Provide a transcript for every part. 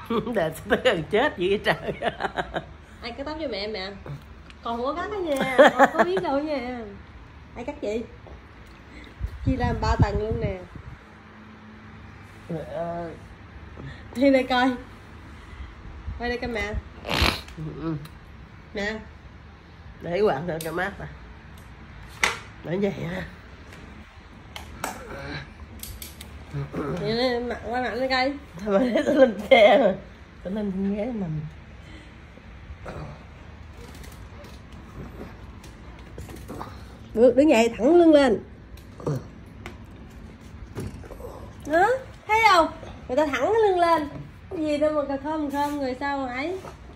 Để tới gần chết vậy trời. Ai cắt tóc cho mẹ mẹ? Còn không có cắt đó nha, con có biết đâu nha. Ai cắt chị? Chị làm 3 tầng luôn nè. Đi đây coi. Quay đây coi mẹ. Mẹ. Để quạt lên cho mát nè. Để vậy ha. Vậy mặt qua mặt lên coi. Thôi mà để tôi lên xe rồi. Tôi lên ghế mình. Được, đứng dậy thẳng lưng lên. Đó, thấy không? Người ta thẳng cái lưng lên. Cái gì đâu mà khom người sao mà ấy.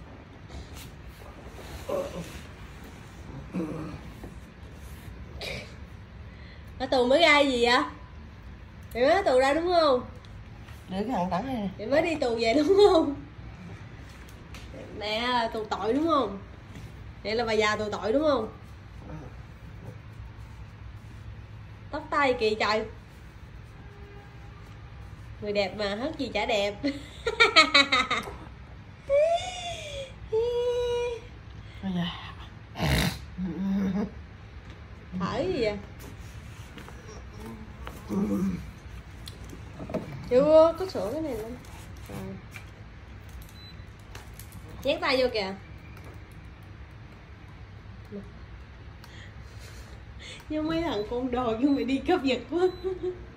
Ở tù mới ra gì vậy? Mày mới ở tù ra đúng không? Để cái thằng tẳng này nè. Mày mới đi tù về đúng không? Nè là tù tội đúng không? Nè là bà già tù tội đúng không? Tóc tay kỳ trời. Người đẹp mà hết gì chả đẹp. Thở gì vậy? Chưa có sữa cái này luôn. Nhét tay vô kìa. Nhưng mấy thằng con đồ nhưng mày đi cướp giật quá.